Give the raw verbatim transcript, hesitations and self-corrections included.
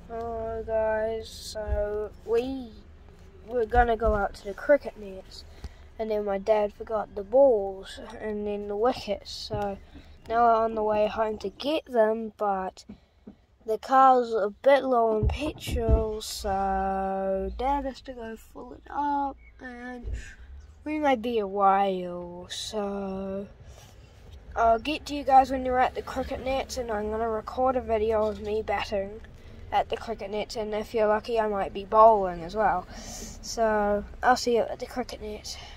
Hello guys, so we were gonna go out to the cricket nets, and then my dad forgot the balls and then the wickets, so now we're on the way home to get them, but the car's a bit low on petrol, so Dad has to go fill it up, and we might be a while, so I'll get to you guys when you're at the cricket nets, and I'm gonna record a video of me batting at the cricket nets, and if you're lucky I might be bowling as well. So I'll see you at the cricket nets.